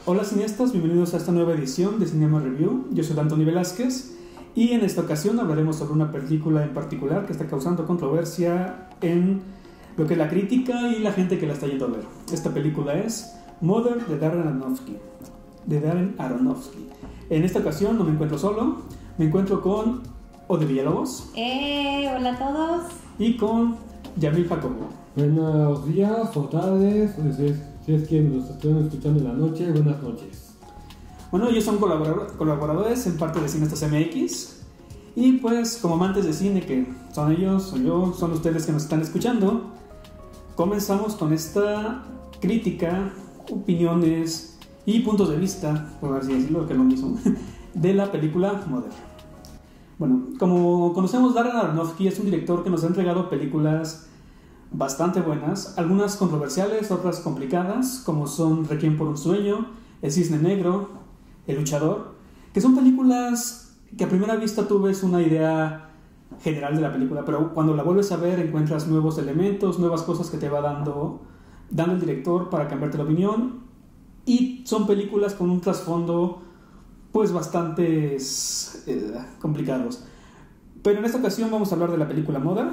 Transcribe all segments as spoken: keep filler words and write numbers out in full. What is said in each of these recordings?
Hola cineastas, bienvenidos a esta nueva edición de Cinema Review. Yo soy Antonio Velázquez y en esta ocasión hablaremos sobre una película en particular que está causando controversia en lo que es la crítica y la gente que la está yendo a ver. Esta película es Mother de Darren Aronofsky. De Darren Aronofsky. En esta ocasión no me encuentro solo, me encuentro con Ode Villalobos. Eh, hola a todos. Y con Yamil Jacobo. Buenos días o tardes, si es, si es que nos están escuchando en la noche, buenas noches. Bueno, ellos son colaborador, colaboradores en parte de Cineastas M X. Y pues, como amantes de cine, que son ellos, soy yo, son ustedes que nos están escuchando, comenzamos con esta crítica, opiniones y puntos de vista, por así decirlo, que es lo mismo, de la película Mother. Bueno, como conocemos, Darren Aronofsky es un director que nos ha entregado películas bastante buenas, algunas controversiales, otras complicadas, como son Requiem por un sueño, El cisne negro, El luchador, que son películas que a primera vista tú ves una idea general de la película, pero cuando la vuelves a ver encuentras nuevos elementos, nuevas cosas que te va dando, dando el director para cambiarte la opinión, y son películas con un trasfondo pues bastante eh, complicados. Pero en esta ocasión vamos a hablar de la película Mother.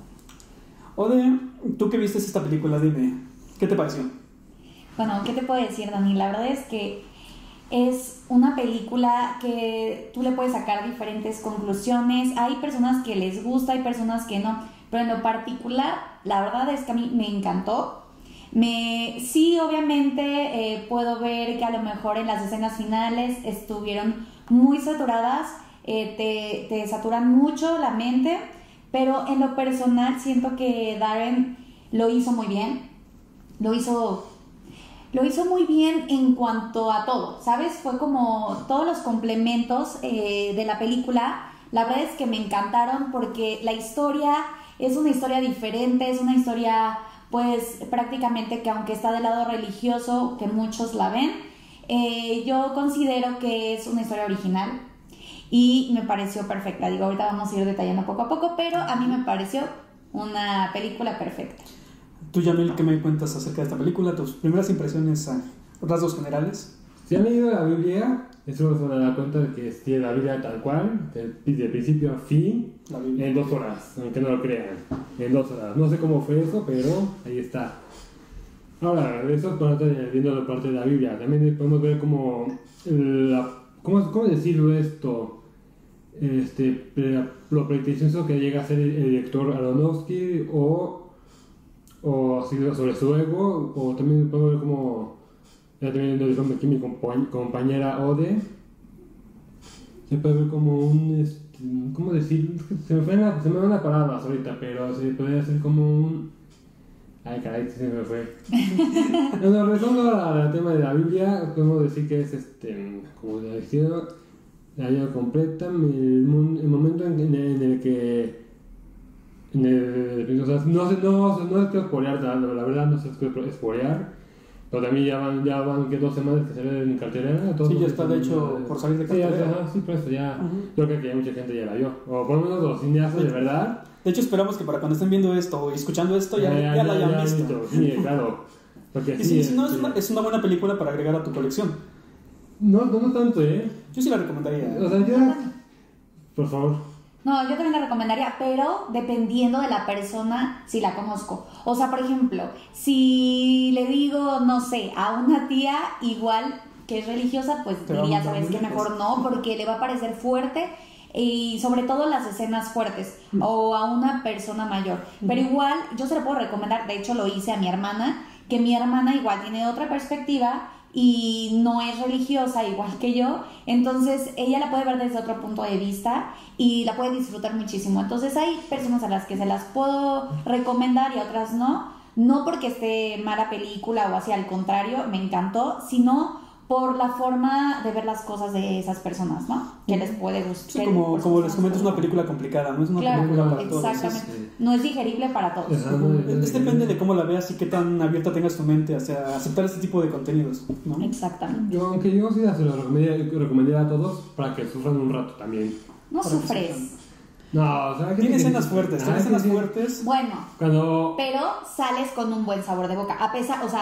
Ode, tú que viste esta película, dime, ¿qué te pareció? Bueno, ¿qué te puedo decir, Dani? La verdad es que es una película que tú le puedes sacar diferentes conclusiones. Hay personas que les gusta, hay personas que no, pero en lo particular, la verdad es que a mí me encantó. Me, sí, obviamente eh, puedo ver que a lo mejor en las escenas finales estuvieron muy saturadas, eh, te, te saturan mucho la mente, pero en lo personal siento que Darren lo hizo muy bien, lo hizo, lo hizo muy bien en cuanto a todo, ¿sabes? Fue como todos los complementos eh, de la película, la verdad es que me encantaron porque la historia es una historia diferente, es una historia pues prácticamente que aunque está del lado religioso, que muchos la ven, eh, yo considero que es una historia original y me pareció perfecta. Digo, ahorita vamos a ir detallando poco a poco, pero a mí me pareció una película perfecta. Tú, Yamil, ¿qué me cuentas acerca de esta película? Tus primeras impresiones a rasgos generales. Si han leído la Biblia, eso se da cuenta de que tiene la Biblia tal cual, de principio a fin, en dos horas, aunque no lo crean, en dos horas. No sé cómo fue eso, pero ahí está. Ahora, eso es parte de, viendo la parte de la Biblia. También podemos ver como, la, ¿cómo, cómo decirlo esto? Este, lo pretencioso que llega a ser el director Aronofsky, o, o sobre su ego, o también podemos ver como, ya también lo dijo aquí mi compañera Ode, se puede ver como un, este, ¿cómo decir? Se me, fue una, se me van las palabras ahorita, pero se podría hacer como un, ay caray, se me fue. Bueno, regresando al tema de la Biblia, podemos decir que es, este, como ya dijeron, la Biblia completa, el, el momento en, en, el, en el que, en el, o sea, no, no, no es que spoilear, la, la verdad no es que spoilear. Pero también ya van, ya van que dos semanas que salió en cartelera. Sí, ya está de hecho por salir de cartelera. Sí, ya, sí, por eso ya. Uh-huh. Yo creo que ya mucha gente ya la vio. O por lo menos los cineastas de, de verdad. De hecho, esperamos que para cuando estén viendo esto y escuchando esto ya, ya, ya, ya la hayan ya, visto. visto. Sí, claro. Porque y sí, sí, no, es, una, es una buena película para agregar a tu colección. No, no, no tanto, ¿eh? Yo sí la recomendaría. O sea, ya. Por favor. No, yo también la recomendaría, pero dependiendo de la persona, si la conozco. O sea, por ejemplo, si le digo, no sé, a una tía igual que es religiosa, pues pero diría, ¿sabes qué? Mejor no, porque le va a parecer fuerte y sobre todo las escenas fuertes, mm. o a una persona mayor. Mm. Pero igual, yo se lo puedo recomendar, de hecho lo hice a mi hermana, que mi hermana igual tiene otra perspectiva y no es religiosa igual que yo, entonces ella la puede ver desde otro punto de vista y la puede disfrutar muchísimo. Entonces hay personas a las que se las puedo recomendar y a otras no, no porque esté mala película o así, al contrario, me encantó, sino por la forma de ver las cosas de esas personas, ¿no? Que les puede gustar. Sí, como, como les comento, es una película complicada, no es una claro, película para todos. Exactamente, es, no es digerible para todos. Es, depende de cómo la veas y qué tan abierta tengas tu mente hacia aceptar este tipo de contenidos, ¿no? Exactamente. Yo, aunque yo sí se lo recomendaría, recomendaría a todos para que sufran un rato también. No sufres. No, o sea, tiene escenas fuertes, tiene escenas fuertes. Bueno, Cuando... pero sales con un buen sabor de boca. A pesar, o sea,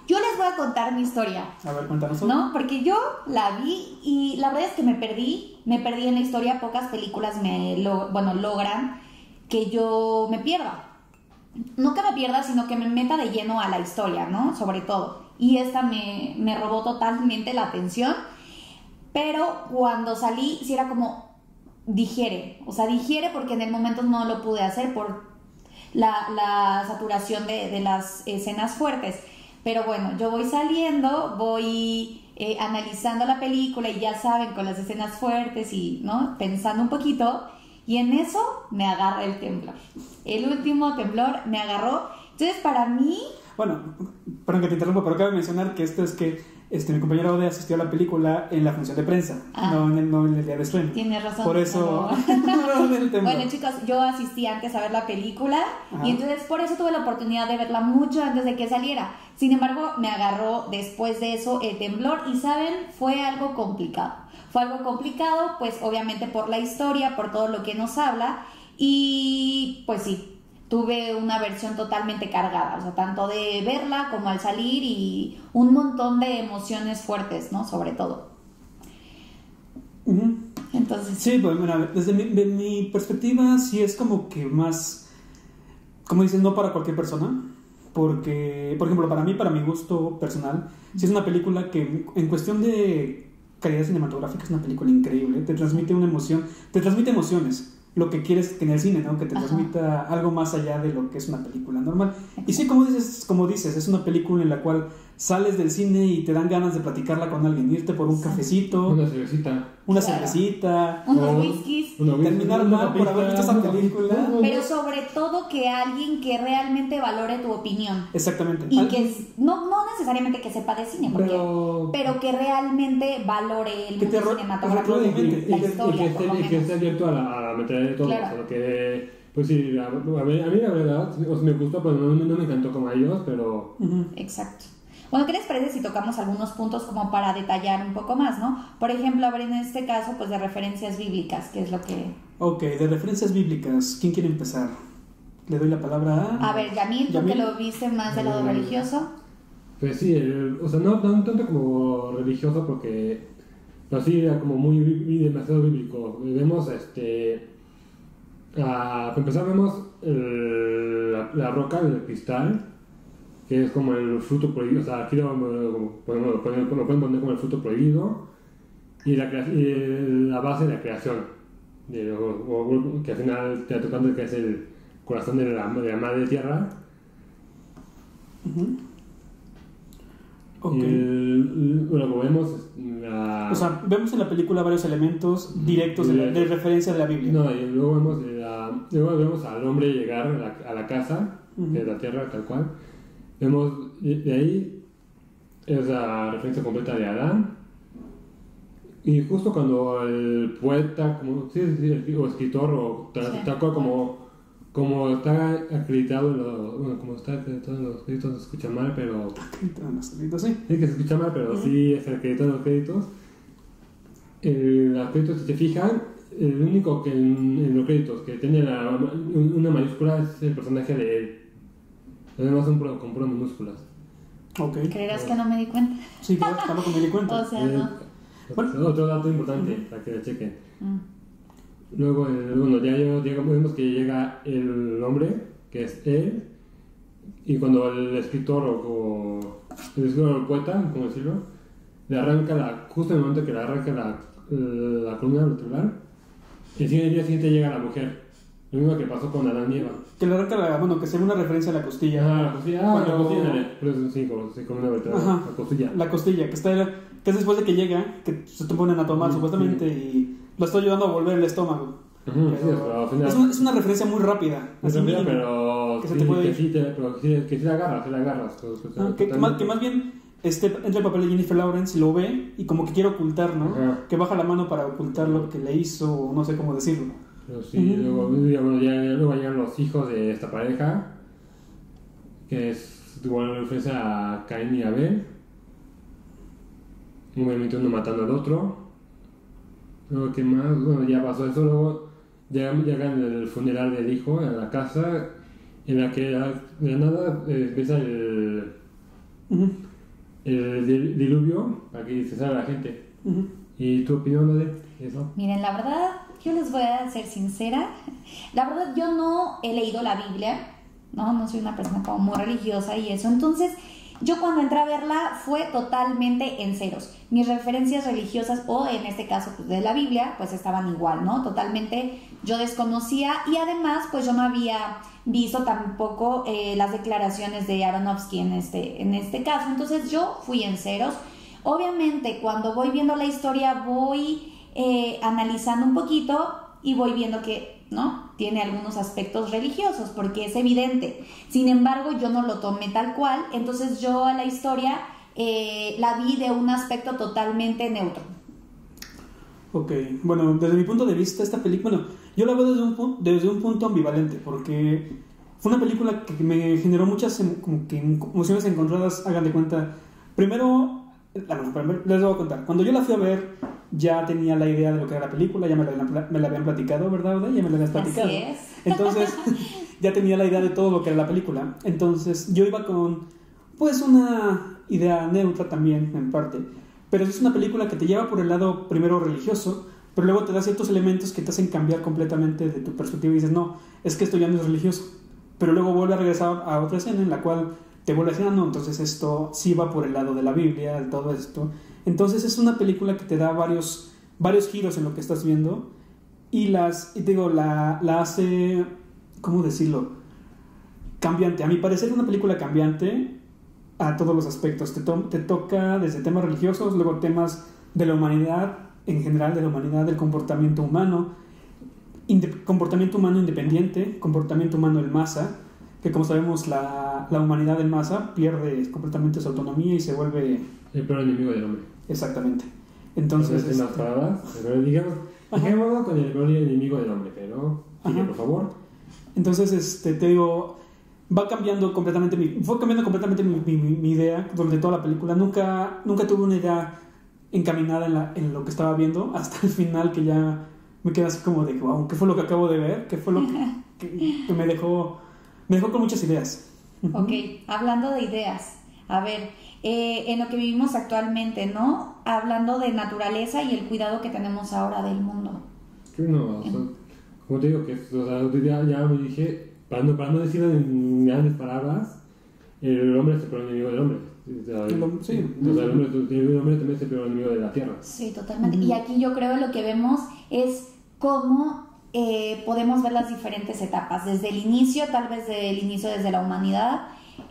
Yo les voy a contar mi historia. A ver, cuéntanos. ¿No? Porque yo la vi y la verdad es que me perdí, me perdí en la historia. Pocas películas me lo, bueno, logran que yo me pierda. No que me pierda, sino que me meta de lleno a la historia, ¿no? Sobre todo. Y esta me, me robó totalmente la atención. Pero cuando salí, sí era como, digiere. O sea, digiere porque en el momento no lo pude hacer por la, la saturación de, de las escenas fuertes. Pero bueno, yo voy saliendo, voy eh, analizando la película y ya saben, con las escenas fuertes y, ¿no? Pensando un poquito, y en eso me agarra el temblor. El último temblor me agarró. Entonces, para mí... Bueno, perdón que te interrumpa, pero cabe mencionar que esto es que este, mi compañero Ode asistió a la película en la función de prensa, ah, no, en el, no en el día de estreno. Tienes razón. Por eso... Bueno, chicos, yo asistí antes a ver la película. Ajá. Y entonces por eso tuve la oportunidad de verla mucho antes de que saliera. Sin embargo, me agarró después de eso el temblor y, ¿saben? Fue algo complicado. Fue algo complicado, pues obviamente por la historia, por todo lo que nos habla. Y pues sí, tuve una versión totalmente cargada, o sea, tanto de verla como al salir y un montón de emociones fuertes, ¿no? Sobre todo. Uh-huh. Entonces... Sí, pues mira, desde mi, de mi perspectiva sí es como que más, como dicen, no para cualquier persona, porque, por ejemplo, para mí, para mi gusto personal, sí es una película que en cuestión de calidad cinematográfica es una película increíble, te transmite una emoción, te transmite emociones. Lo que quieres que en el cine, ¿no? Que te transmita Ajá. algo más allá de lo que es una película normal. Y sí, como dices, como dices, es una película en la cual sales del cine y te dan ganas de platicarla con alguien, irte por un sí. cafecito, una cervecita, una claro. cervecita, unos whiskies, terminar mal por haber visto esa película. Pero sobre todo que alguien que realmente valore tu opinión. Exactamente. Y que no, no necesariamente que sepa de cine, porque, pero, pero que realmente valore el mundo cinematográfico, la historia, y que, y que esté abierto a la, a la meter de todo, claro. O sea, que, pues sí, a, a, mí, a mí la verdad o sea, me gustó, pero no, no me encantó como a ellos, pero... Uh-huh. Exacto. Bueno, ¿qué les parece si tocamos algunos puntos como para detallar un poco más, ¿no? Por ejemplo, a ver, en este caso, pues de referencias bíblicas, ¿qué es lo que...? Ok, de referencias bíblicas, ¿quién quiere empezar? Le doy la palabra a... A ver, Yamil, tú Yamil. Que lo viste más del lado eh, religioso. Pues sí, el, o sea, no, no tanto como religioso porque... Pero sí, era como muy, muy demasiado bíblico. Vemos, este... A, para empezar, vemos el, la, la roca del cristal, que es como el fruto prohibido, o sea, aquí lo, lo, podemos, lo, pueden, lo pueden poner como el fruto prohibido, y la, y la base de la creación, de, o, o, que al final te va tocando que es el corazón de la, de la madre tierra. Uh-huh. Okay. Y el, bueno, como vemos, la... o sea, vemos en la película varios elementos directos de, la, de referencia de la Biblia. No, y luego vemos, la, luego vemos al hombre llegar a la, a la casa, uh-huh. que es la tierra tal cual. Vemos de ahí es la referencia completa de Adán, y justo cuando el poeta, como, sí, sí, o escritor, o tal, sí. tal cual como, como está acreditado en los, bueno, como está acreditado en los créditos, se escucha mal, pero... Acreditado en los créditos, sí. Sí, que se escucha mal, pero uh-huh. sí es acreditado en los créditos. En los créditos, si se fijan, el único que en, en los créditos que tiene la, una mayúscula es el personaje de él. Además son con puras minúsculas. Okay. ¿Creerás que no me di cuenta? Sí, claro, tampoco me di cuenta. O sea, no. Bueno. Otro dato importante uh-huh. para que lo chequen. Uh-huh. Luego, eh, bueno, ya llegamos, vemos que llega el hombre, que es él, y cuando el escritor o, o el escritor o el poeta, ¿cómo decirlo? Le arranca la, justo en el momento que le arranca la, la columna vertebral, y el día siguiente llega la mujer. Lo mismo que pasó con Adán y Eva. Que le arranca la, bueno, que sea una referencia a la costilla. Ah, la costilla, ah, cuando... la costilla, pero eso sí, como, sí, como una vertebral, Ajá, la costilla. La costilla, que está, que es después de que llega, que se te ponen a tomar sí, supuestamente, sí. Y lo está ayudando a volver el estómago. Uh-huh, pero sí, pero final, es, una, es una referencia muy rápida. Muy rápida, mínimo, pero que, sí, se te puede que, sí te, pero que, sí, que sí la agarras, sí la agarras. Pues, pues, ah, que, que, más, que más bien este, entra el papel de Jennifer Lawrence y lo ve y como que quiere ocultar, ¿no? Ajá. Que baja la mano para ocultar lo que le hizo, o no sé cómo decirlo. Pero sí, uh-huh. luego, ya, ya, luego llegan los hijos de esta pareja, que es igual referencia a Caín y Abel. Obviamente uno matando al otro. Luego, ¿qué más? Bueno, ya pasó eso. Luego llegan, llegan el funeral del hijo a la casa, en la que de nada eh, empieza el. Uh-huh. el diluvio, para que se salga la gente. Uh-huh. ¿Y tu opinión de eso? Miren, la verdad, yo les voy a ser sincera. La verdad, yo no he leído la Biblia, no, no soy una persona como muy religiosa y eso. Entonces, yo cuando entré a verla fue totalmente en ceros. Mis referencias religiosas, o en este caso pues, de la Biblia, pues estaban igual, ¿no? Totalmente yo desconocía, y además pues yo no había visto tampoco eh, las declaraciones de Aronofsky en este, en este caso. Entonces yo fui en ceros. Obviamente cuando voy viendo la historia voy eh, analizando un poquito y voy viendo que ¿no? tiene algunos aspectos religiosos, porque es evidente. Sin embargo, yo no lo tomé tal cual, entonces yo a la historia eh, la vi de un aspecto totalmente neutro. Ok, bueno, desde mi punto de vista, esta película, bueno, yo la veo desde un, desde un punto ambivalente, porque fue una película que me generó muchas como que emociones encontradas, hagan de cuenta. Primero, les voy a contar, cuando yo la fui a ver, ya tenía la idea de lo que era la película, ya me la, me la habían platicado, ¿verdad, Oda? Ya me la habías platicado. Así es. Entonces, ya tenía la idea de todo lo que era la película. Entonces, yo iba con, pues, una idea neutra también, en parte. Pero es una película que te lleva por el lado, primero, religioso, pero luego te da ciertos elementos que te hacen cambiar completamente de tu perspectiva y dices, no, es que esto ya no es religioso. Pero luego vuelve a regresar a otra escena en la cual te vuelve a decir, ah, no, entonces esto sí va por el lado de la Biblia, de todo esto. Entonces es una película que te da varios, varios giros en lo que estás viendo y las, y te digo, la, la hace, ¿cómo decirlo? Cambiante. A mi parecer es una película cambiante a todos los aspectos. Te, to- te toca desde temas religiosos, luego temas de la humanidad, en general de la humanidad, del comportamiento humano, inde- comportamiento humano independiente, comportamiento humano en masa, que como sabemos la, la humanidad en masa pierde completamente su autonomía y se vuelve... el peor enemigo del hombre. Exactamente. Entonces... En las palabras, pero digamos, dejémoslo con el peor enemigo del hombre, pero sigue, por favor. Entonces, este, te digo, va cambiando completamente mi, fue cambiando completamente mi, mi, mi idea durante toda la película. Nunca, nunca tuve una idea encaminada en, la, en lo que estaba viendo hasta el final, que ya me quedé así como de, wow, ¿qué fue lo que acabo de ver? ¿Qué fue lo que, que, que me dejó, me dejó con muchas ideas? Ok, hablando de ideas, a ver, eh, en lo que vivimos actualmente, ¿no? Hablando de naturaleza y el cuidado que tenemos ahora del mundo. Sí, no, o sea, como te digo, que o sea, ya, ya me dije, para no, para no decirlo en grandes palabras, el hombre es el peor enemigo del hombre. O sea, el, el, sí. O sea, el, hombre, el hombre también es el peor enemigo de la tierra. Sí, totalmente. Uh-huh. Y aquí yo creo que lo que vemos es cómo eh, podemos ver las diferentes etapas. Desde el inicio, tal vez desde el inicio, desde la humanidad,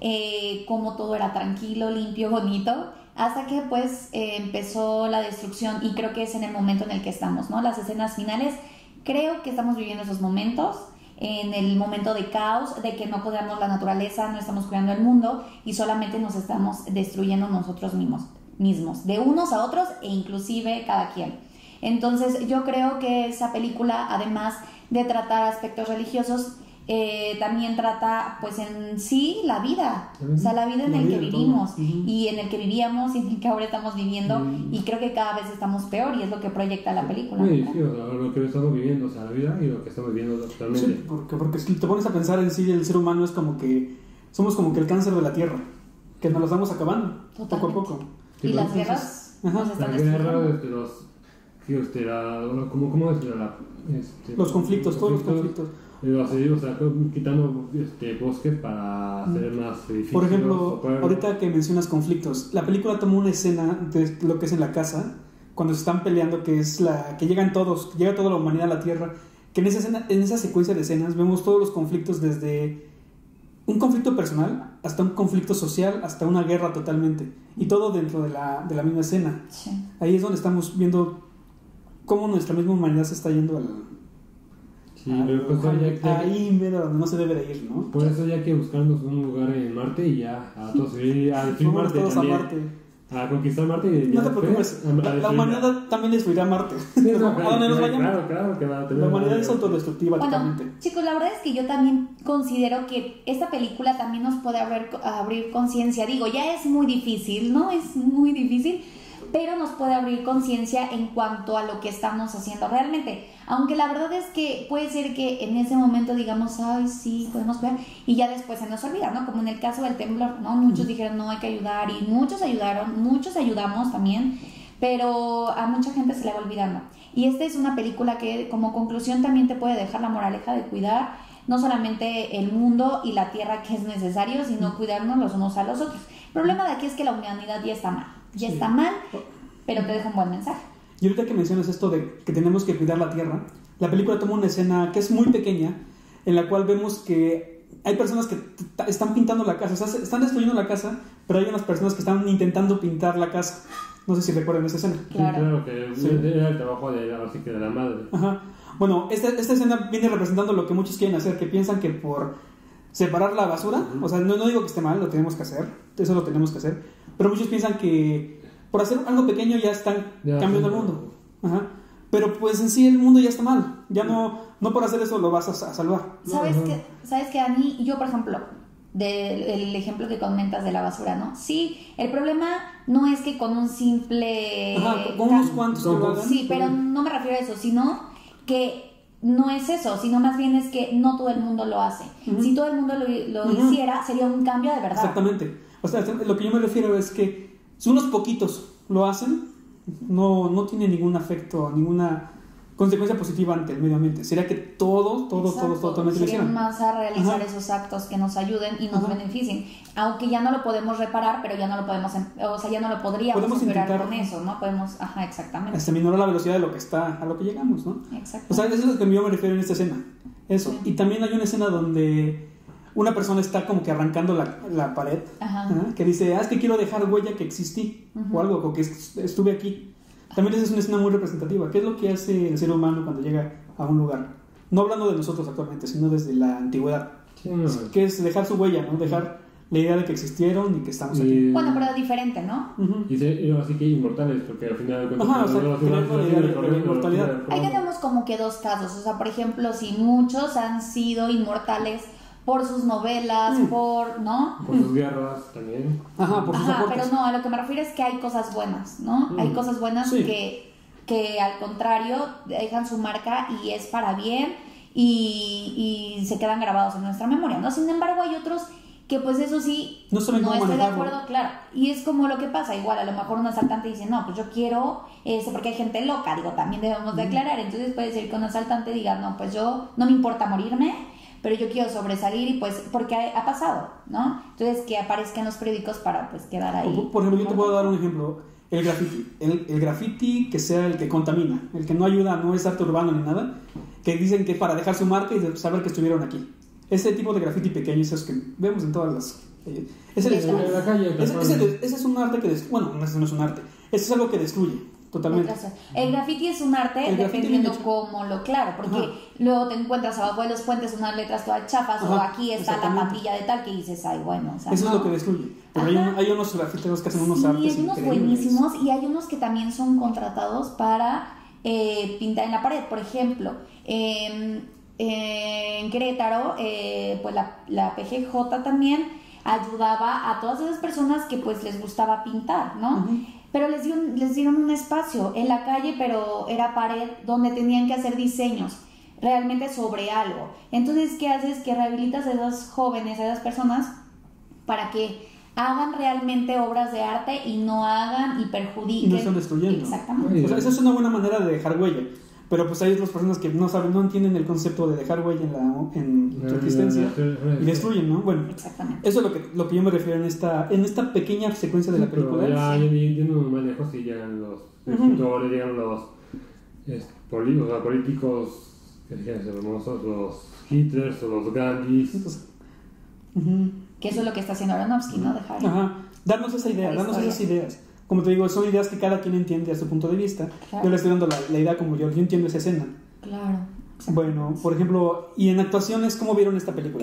eh, cómo todo era tranquilo, limpio, bonito, hasta que pues eh, empezó la destrucción, y creo que es en el momento en el que estamos, ¿no? Las escenas finales, creo que estamos viviendo esos momentos, en el momento de caos, de que no cuidamos la naturaleza, no estamos cuidando el mundo y solamente nos estamos destruyendo nosotros mismos, mismos, de unos a otros e inclusive cada quien. Entonces yo creo que esa película, además de tratar aspectos religiosos, eh, también trata pues en sí la vida, o sea, la vida en el que vivimos y en el que vivíamos y en el que ahora estamos viviendo, y creo que cada vez estamos peor, y es lo que proyecta la película. Sí, sí, o sea, lo que estamos viviendo, o sea, la vida y lo que estamos viviendo actualmente. Sí, porque, porque si te pones a pensar en sí, el ser humano es como que somos como que el cáncer de la tierra, que nos lo estamos acabando. Totalmente. Poco a poco. Y sí, las guerras nos están destruyendo. La guerra, este, los, sí, este, la, ¿cómo, cómo decirlo? La, este, los conflictos, todos los conflictos. O sea, o sea, quitando este, bosques para hacer más edificios. Por ejemplo, ahorita que mencionas conflictos, la película toma una escena de lo que es en la casa, cuando se están peleando, que es la que llegan todos, llega toda la humanidad a la Tierra, que en esa, escena, en esa secuencia de escenas vemos todos los conflictos, desde un conflicto personal hasta un conflicto social, hasta una guerra totalmente, y todo dentro de la, de la misma escena. Sí. Ahí es donde estamos viendo cómo nuestra misma humanidad se está yendo al... Sí, pero pues ya, ya, ahí mero donde no se debe de ir, ¿no? Por eso ya hay que buscarnos un lugar en Marte y ya a todos ir a destruir Marte todos también, a Marte. A conquistar Marte y no te preocupes, la, la humanidad también destruirá Marte. Sí, no, claro, a donde nos vayamos. Claro, claro, que va a tener la humanidad es autodestructiva. Bueno, totalmente. Chicos, la verdad es que yo también considero que esta película también nos puede abrir, abrir conciencia. Digo, ya es muy difícil, ¿no? Es muy difícil, pero nos puede abrir conciencia en cuanto a lo que estamos haciendo realmente. Aunque la verdad es que puede ser que en ese momento digamos, ay, sí, podemos cuidar, y ya después se nos olvida, ¿no? Como en el caso del temblor, ¿no? Muchos dijeron, no, hay que ayudar, y muchos ayudaron, muchos ayudamos también, pero a mucha gente se le va olvidando. Y esta es una película que como conclusión también te puede dejar la moraleja de cuidar no solamente el mundo y la tierra que es necesario, sino cuidarnos los unos a los otros. El problema de aquí es que la humanidad ya está mal, ya sí. está mal, pero te deja un buen mensaje. Y ahorita que mencionas esto de que tenemos que cuidar la tierra, la película toma una escena que es muy pequeña, en la cual vemos que hay personas que t- están pintando la casa, o sea, están destruyendo la casa, pero hay unas personas que están intentando pintar la casa. No sé si recuerdan esa escena. Claro, sí, claro que sí. Era el trabajo de, así que de la madre. Ajá. Bueno, esta, esta escena viene representando lo que muchos quieren hacer, que piensan que por separar la basura, uh-huh. o sea, no, no digo que esté mal, lo tenemos que hacer, eso lo tenemos que hacer, pero muchos piensan que por hacer algo pequeño ya están ya, cambiando sí, el mundo. Ajá. Pero pues en sí el mundo ya está mal, ya no, no por hacer eso lo vas a, a salvar. ¿Sabes uh-huh. qué, ¿Sabes qué, Dani? Yo, por ejemplo, del ejemplo que comentas de la basura, ¿no? Sí, el problema no es que con un simple... Ajá, con unos cuantos que lo hagan. Sí, pero no me refiero a eso, sino que no es eso, sino más bien es que no todo el mundo lo hace. Uh-huh. Si todo el mundo lo, lo uh-huh. hiciera, sería un cambio de verdad. Exactamente. O sea, lo que yo me refiero es que si unos poquitos lo hacen, no, no tiene ningún afecto, ninguna consecuencia positiva ante el medio ambiente. Sería que todos, todos, Exacto. todos, totalmente lo hicieran. más a realizar Ajá. esos actos que nos ayuden y nos Ajá. beneficien. Aunque ya no lo podemos reparar, pero ya no lo podemos, o sea, ya no lo podríamos podemos superar intentar, con eso, ¿no? Podemos, ajá, exactamente. Hasta minorar la velocidad de lo que está, a lo que llegamos, ¿no? Exacto. O sea, eso es lo que yo me refiero en esta escena. Eso. Sí. Y también hay una escena donde una persona está como que arrancando la, la pared, ajá. ¿eh? Que dice, ah, es que quiero dejar huella que existí, uh-huh. o algo, o que estuve aquí. También esa es una escena muy representativa. ¿Qué es lo que hace el ser humano cuando llega a un lugar? No hablando de nosotros actualmente, sino desde la antigüedad. Sí. Que es dejar su huella, ¿no? Dejar la idea de que existieron y que estamos y... aquí. Bueno, pero diferente, ¿no? Uh-huh. Y se, así que inmortales, porque al final... Ajá, o sea, creando la idea de la inmortalidad. Ahí tenemos como que dos casos. O sea, por ejemplo, si muchos han sido inmortales por sus novelas, mm. por, ¿no? Por sus guerras también. Ajá, por sus Ajá, aportes. pero no, a lo que me refiero es que hay cosas buenas, ¿no? Mm. Hay cosas buenas sí. que, que al contrario dejan su marca y es para bien y, y se quedan grabados en nuestra memoria, ¿no? Sin embargo, hay otros que pues eso sí, no, saben no cómo estoy de manejarlo. acuerdo, claro. Y es como lo que pasa, igual a lo mejor un asaltante dice, no, pues yo quiero eso, porque hay gente loca, digo, también debemos de aclarar. Entonces puede ser que un asaltante diga, no, pues yo no me importa morirme, pero yo quiero sobresalir y pues porque ha, ha pasado, ¿no? Entonces que aparezca en los periódicos para pues quedar ahí. Por, por ejemplo, yo te puedo dar un ejemplo, el graffiti, el, el graffiti que sea el que contamina, el que no ayuda, no es arte urbano ni nada, que dicen que es para dejar su marca y saber que estuvieron aquí. Ese tipo de graffiti pequeño, esos que vemos en todas las... Eh, ese, de la, la calle, ese, ese, ese es un arte que... Des, bueno, ese no es un arte, ese es algo que destruye. Totalmente. El graffiti es un arte dependiendo cómo lo, claro, porque ajá. luego te encuentras abajo de los puentes unas letras todas chafas, ajá, o aquí está la patilla de tal que dices, ay, bueno, o sea, eso no. es lo que destruye. Pero hay, un, hay unos grafiteros que hacen unos sí, artes hay unos increíbles. buenísimos y hay unos que también son contratados para eh, pintar en la pared. Por ejemplo, eh, eh, en Querétaro, eh, pues la, la P G J también ayudaba a todas esas personas que pues les gustaba pintar, ¿no? Uh-huh. Pero les dieron, les dieron un espacio en la calle, pero era pared donde tenían que hacer diseños realmente sobre algo. Entonces, ¿qué haces? Que rehabilitas a esos jóvenes, a esas personas, para que hagan realmente obras de arte y no hagan y perjudiquen. Y no están destruyendo. Exactamente. O sea, esa es una buena manera de dejar huella. Pero pues hay otras personas que no saben, no entienden el concepto de dejar huella en, la, en tu existencia y destruyen, ¿no? Bueno, exactamente. Eso es lo que, lo que yo me refiero en esta, en esta pequeña secuencia de la película. Pero ya, sí. ya, ya no me lejos y llegan los escritores, uh-huh. llegan los es, poli, o sea, políticos, que decían ser hermosos, los Hitlers o los Gandhis. Uh-huh. Que eso es lo que está haciendo Aronofsky, ¿no? Dejar. Ajá. Darnos esa idea, darnos esas ideas. Como te digo, son ideas que cada quien entiende a su punto de vista. Claro. Yo le estoy dando la, la idea como yo, yo entiendo esa escena. Claro. Bueno, por ejemplo, ¿y en actuaciones cómo vieron esta película?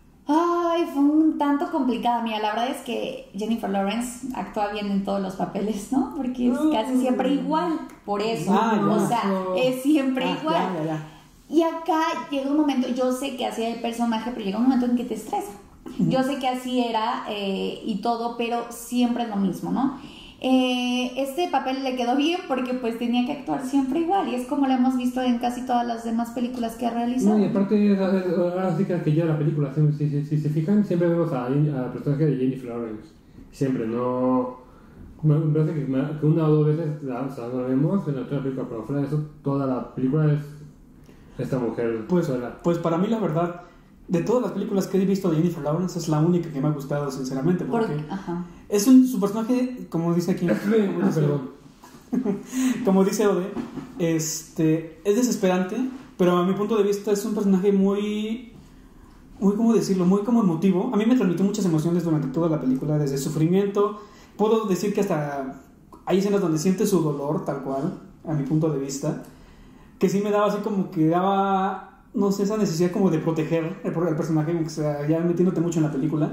Ay, fue un tanto complicada. Mira, la verdad es que Jennifer Lawrence actúa bien en todos los papeles, ¿no? Porque es casi siempre igual. Por eso. Ah, o sea, es siempre ah, igual. Ya, ya, ya. Y acá llega un momento, yo sé que hacía el personaje, pero llega un momento en que te estresa. Uh-huh. Yo sé que así era eh, y todo, pero siempre es lo mismo, ¿no? eh, este papel le quedó bien porque pues tenía que actuar siempre igual y es como lo hemos visto en casi todas las demás películas que ha realizado. No, y aparte, ahora sí que ya la película, si, si, si, si se fijan, siempre vemos a, a personaje de Jennifer Lawrence. Siempre, no... Me parece que, que una o dos veces la, o sea, no la vemos en la otra película, pero fuera de eso, toda la película es esta mujer pues, sola. Pues para mí la verdad, de todas las películas que he visto de Jennifer Lawrence, es la única que me ha gustado sinceramente, porque Por, ajá. es un, su personaje, como dice aquí, Ah, perdón. como dice Ode, este, es desesperante, pero a mi punto de vista es un personaje muy, muy, ¿cómo decirlo? Muy como emotivo. A mí me transmitió muchas emociones durante toda la película, desde sufrimiento. Puedo decir que hasta hay escenas donde siente su dolor, tal cual, a mi punto de vista, que sí me daba así como que daba, no sé, esa necesidad como de proteger el, el personaje, aunque sea ya metiéndote mucho en la película,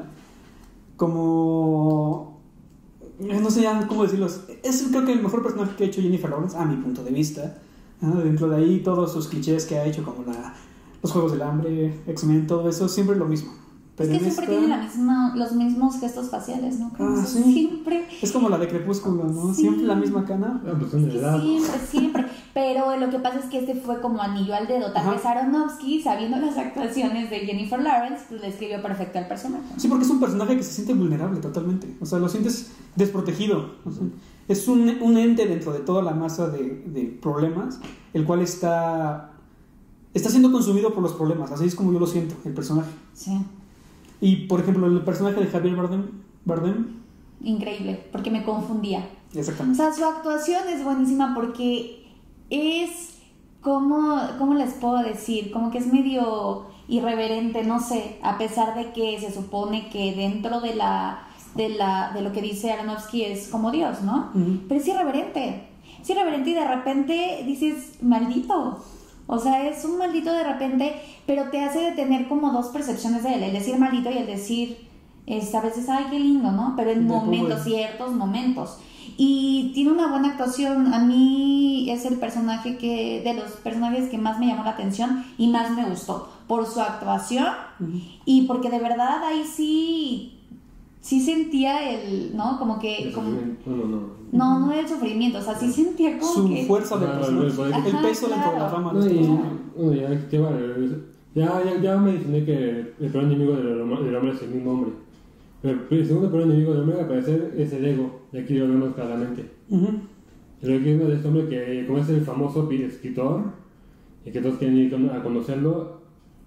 como, no sé ya cómo decirlo, es creo que el mejor personaje que ha hecho Jennifer Lawrence, a mi punto de vista, ¿no? Dentro de ahí todos sus clichés que ha hecho, como la, los Juegos del Hambre, X-Men, todo eso, siempre lo mismo. Pero es que siempre esta... tiene la misma, los mismos gestos faciales, ¿no? Ah, sí. Siempre. Es como la de Crepúsculo, ¿no? Sí. Siempre la misma cana. Ah, pues es que siempre, siempre. Pero lo que pasa es que este fue como anillo al dedo. Tal vez Aronofsky, sabiendo las actuaciones de Jennifer Lawrence, pues le escribió perfecto al personaje. Sí, porque es un personaje que se siente vulnerable totalmente. O sea, lo sientes desprotegido. O sea, es un, un ente dentro de toda la masa de, de problemas, el cual está, está siendo consumido por los problemas. Así es como yo lo siento, el personaje. Sí. Y, por ejemplo, el personaje de Javier Bardem, Bardem. Increíble, porque me confundía. Exactamente. O sea, su actuación es buenísima porque es, ¿cómo, cómo les puedo decir? Como que es medio irreverente, no sé, a pesar de que se supone que dentro de la de, la, de lo que dice Aronofsky es como Dios, ¿no? Uh-huh. Pero es irreverente. Es irreverente y de repente dices, maldito. O sea, es un maldito de repente, pero te hace tener como dos percepciones de él, el decir maldito y el decir, es, a veces, ay, qué lindo, ¿no? Pero en de momentos, pobre. Ciertos momentos. Y tiene una buena actuación. A mí es el personaje que, de los personajes que más me llamó la atención y más me gustó, por su actuación uh-huh. y porque de verdad ahí sí, sí sentía el, ¿no? Como que... Como, no, no, no. No, no el sufrimiento, o sea, sí sentía como su que... Su fuerza de personaje, el peso dentro de la fama. No, y, no, ya, ya, ya, ya me mencioné que el peor enemigo del, del hombre es el mismo hombre. Pero el segundo peor enemigo del hombre, al parecer, es el ego. Y aquí lo vemos claramente. Uh-huh. El ego de este hombre que, como es el famoso escritor, y que todos quieren ir a conocerlo,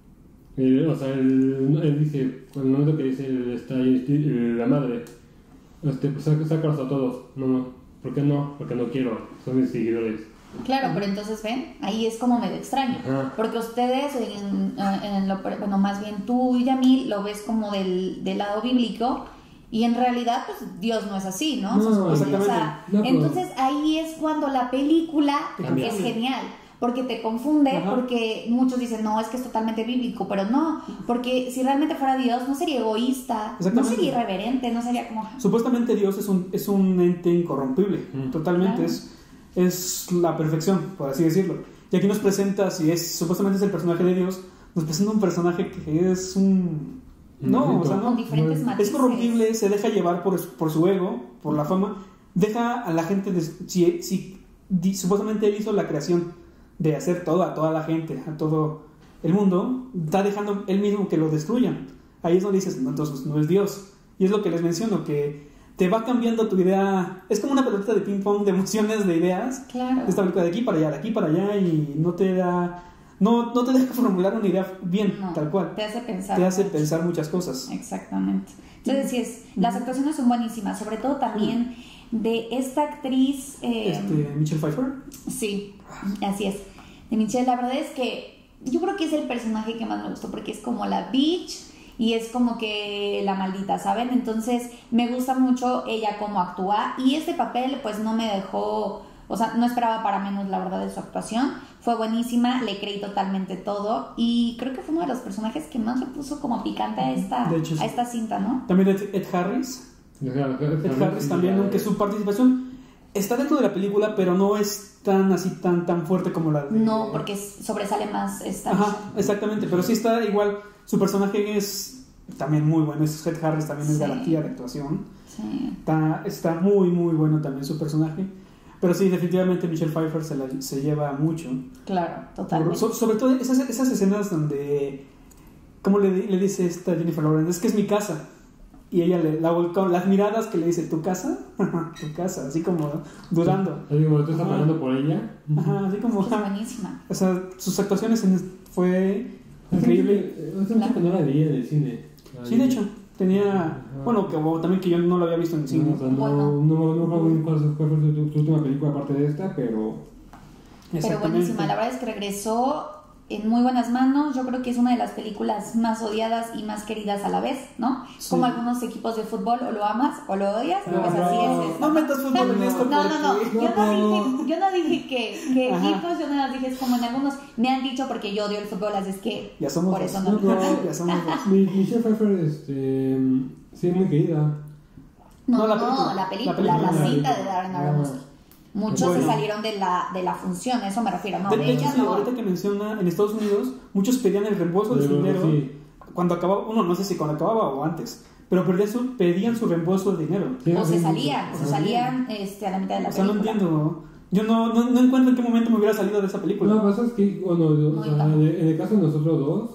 él, o sea, él, él dice, en el momento que dice está ahí, la madre, este, pues sácalos a todos. No, no, ¿por qué no? Porque no quiero, son mis seguidores. Claro, pero entonces ven, ahí es como medio extraño, Ajá. porque ustedes, en, en lo, bueno, más bien tú y Yamil lo ves como del, del lado bíblico y en realidad pues Dios no es así, ¿no? No, o exactamente. sea, no, entonces ahí es cuando la película También. es genial. Porque te confunde, Ajá. porque muchos dicen, no, es que es totalmente bíblico, pero no, porque si realmente fuera Dios, no sería egoísta, no sería irreverente, no sería como... Supuestamente Dios es un, es un ente incorrompible, mm. totalmente, claro. es, es la perfección, por así decirlo. Y aquí nos presenta, si es supuestamente es el personaje de Dios, nos presenta un personaje que es un... No, o sea, no, con diferentes matices. Es corrompible, se deja llevar por, por su ego, por la fama, deja a la gente, de, si, si di, supuestamente él hizo la creación de hacer todo a toda la gente, a todo el mundo, está dejando él mismo que lo destruyan. Ahí es donde dices, no, entonces no es Dios. Y es lo que les menciono, que te va cambiando tu idea. Es como una pelota de ping pong de emociones, de ideas. Claro. Esta película de aquí para allá, de aquí para allá, y no te da... No, no te deja formular una idea bien, no, tal cual. Te hace pensar. Te hace mucho. pensar muchas cosas. Exactamente. Entonces, sí, es, las actuaciones son buenísimas, sobre todo también de esta actriz... Eh, este, Michelle Pfeiffer. Sí, así es. De Michelle, la verdad es que yo creo que es el personaje que más me gustó, porque es como la bitch y es como que la maldita, ¿saben? Entonces, me gusta mucho ella cómo actúa y este papel, pues, no me dejó... O sea, no esperaba para menos, la verdad, de su actuación. Fue buenísima, le creí totalmente todo. Y creo que fue uno de los personajes que más le puso como picante a esta, hecho, sí. a esta cinta, ¿no? También Ed, Ed Harris. Ed, Ed, Ed Harris también, sí, aunque su participación está dentro de la película, pero no es tan así, tan, tan fuerte como la de... No, porque sobresale más esta. Ajá, exactamente. Pero sí está igual, su personaje es también muy bueno. Es Ed Harris, también es sí. garantía de actuación. Sí. Sí. Está, está muy, muy bueno también su personaje. Pero sí, definitivamente Michelle Pfeiffer se, la, se lleva mucho. Claro, totalmente. Por, so, sobre todo esas, esas escenas donde, ¿cómo le, le dice esta Jennifer Lawrence? Es que es mi casa. Y ella le la volcó, las miradas que le dice, ¿tu casa? Tu casa, así como dudando. Así como tú estás hablando por ella. Ajá, así como. Es buenísima. O sea, sus actuaciones en, fue increíble. Hace mucho que no la veía en el cine. Sí, de hecho, tenía. Bueno, que o también que yo no lo había visto en el cine. No, o sea, no, Bueno. no, no, no recuerdo cuál fue su, su última película aparte de esta, pero. Pero buenísima, la verdad es que regresó en muy buenas manos. Yo creo que es una de las películas más odiadas y más queridas a la vez, ¿no? Sí. Como algunos equipos de fútbol, o lo amas o lo odias, No, pues así no, es esto. no metas fútbol en esto. No, no, no, porque- yo no dije, yo no dije que, que Ajá. equipos, yo no dije, es como en algunos me han dicho porque yo odio el fútbol, así es que Ya somos por dos. eso no. No, no, Ya somos dos. Mi, Michelle Pfeiffer, este. Sí, es muy querida. No, No, no, la película. la película, La película. la, La cinta película. de Darren Ah. Aronofsky. Muchos Bueno. se salieron de la, de la función, a eso me refiero, no, De, de, de hecho, ella sí, no. ahorita que menciona, en Estados Unidos, muchos pedían el reembolso de su Pero, dinero sí. cuando acababa. Uno, no sé si cuando acababa o antes, pero pedían su, pedían su reembolso de dinero. Sí, O se sí, salían, sí. se salían este, a la mitad de la O sea, no película. entiendo. Yo no, no, no encuentro en qué momento me hubiera salido de esa película. Lo que pasa es que, bueno, o Muy sea, bajo. en, el, en el caso de nosotros dos,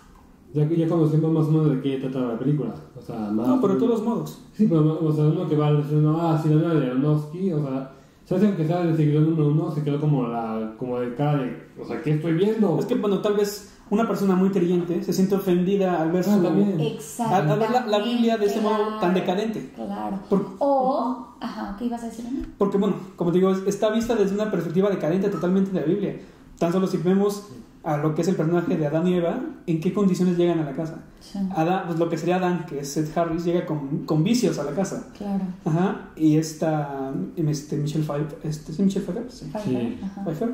ya que ya conocemos más o menos de qué trata la película. O sea, más. No, pero de todos modos. Sí, pero, o sea, uno que va diciendo, ah, si la nueva de Aronofsky, o sea, se hace que sea de seguidor número uno, se quedó como la, como de cara de, o sea, ¿qué estoy viendo? Es que, bueno, tal vez una persona muy creyente se siente ofendida al ver Ah, su. también. Exacto. Al, al ver la, la Biblia de ese modo tan decadente. Claro. Por- O, ajá, ¿qué ibas a decir? Porque, bueno, como digo, es- está vista desde una perspectiva decadente totalmente de la Biblia. Tan solo si vemos a lo que es el personaje de Adán y Eva, en qué condiciones llegan a la casa. Sí, Adán, pues lo que sería Adán, que es Seth Harris, llega con, con vicios a la casa. claro. Ajá. Y esta, este, Michelle Pfeiffer, este, ¿sí Michelle Pfeiffer? Sí. Pfeiffer, ajá. Pfeiffer,